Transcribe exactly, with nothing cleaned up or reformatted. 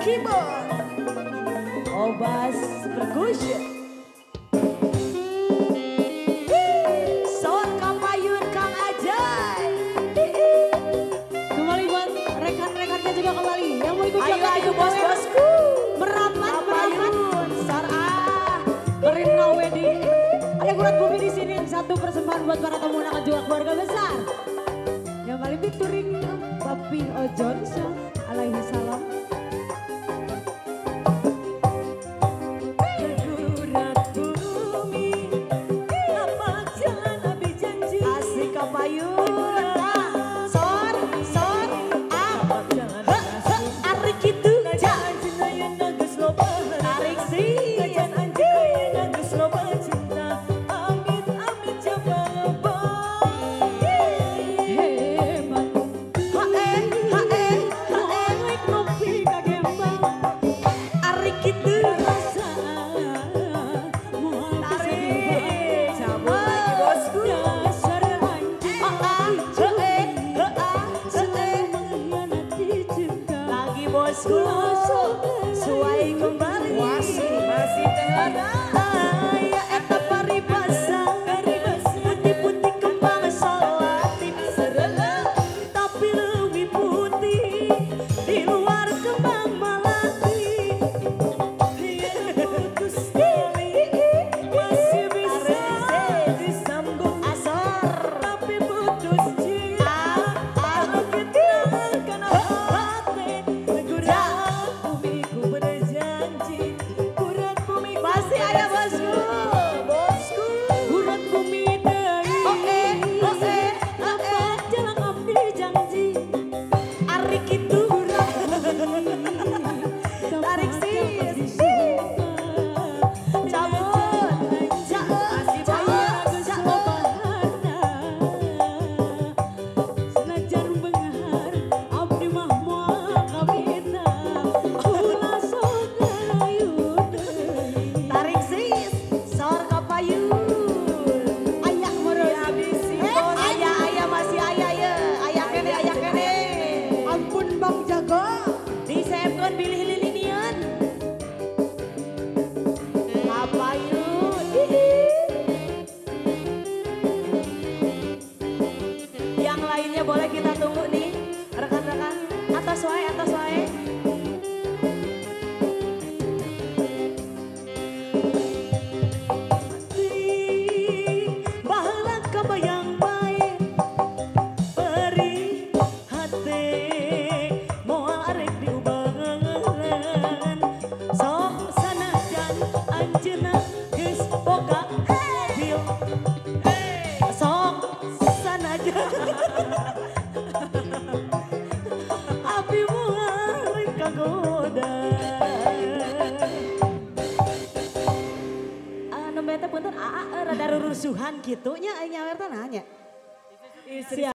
keyboard, Obas percussion, Sound Kapayun Kang Ajay. Kembali buat rekan-rekannya juga kembali yang mau ikut Ayo joget ayo ikut bos-bosku, merapat merapat. Kapayun, Sarah, Berina Wedding. Ada Gurat Bumi di sini, satu persembahan buat para tamu undangan juga keluarga besar. Yang paling featuring Papi Ojon alaihi salam. asik Kapayun, Sor, Sor, ah, he, he, arik gitu, ja, arik sih. Bosku, suai kembali masih masih tengah ya eta paribasa putih putih kembang salati serela tapi lebih putih di luar kembang melati putus sekali masih bisa disambung asar tapi putus cinta kalau kita kan hati masih ada bosku, bosku. Gurat Bumi deui. Oh eh, oh eh, oh eh. Jalan abdi janji. Arik itu tarik sis, cabut, cabut, cabut, cabut. Senajan benghar abdi mah moal kawina. Ulah sok ngarayu deui. Tarik sis, Sor Kapayun. Ayak meureun. Dihabisi Eh, aya aya masih aya ye, aya kene aya kene. Ampun Bang Jago. Disaepkeun bilih lilinian. Kapayun. Yang lainnya boleh kita tunggu nih, rekan-rekan. Atas wae, atas wae. Baheula kabayang bae, perih hate, moal arek diubangan. Sok sanajan anjeunna geus boga mobil, sok sanajan abi moal rek kagoda. Anu bete punten aa rada rurusuhan kitu nya nyawer teh nanya.